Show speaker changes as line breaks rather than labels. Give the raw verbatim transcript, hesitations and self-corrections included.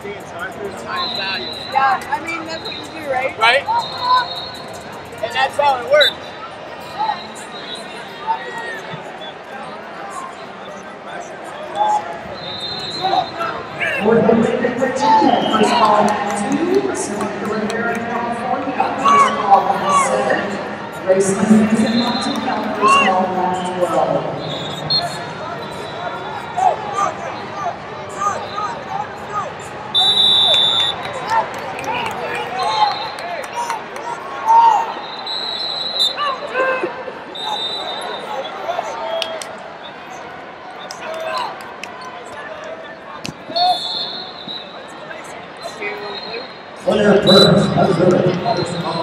fifteen, so our food's the highest value.
Yeah, I mean, that's what you do, right?
Right? And that's how it works.
We're going to make Virginia, first ball two, Santa Rivera, California, first ball seven, Graceland is in Montana, first ball twelve. Winner first, Missouri.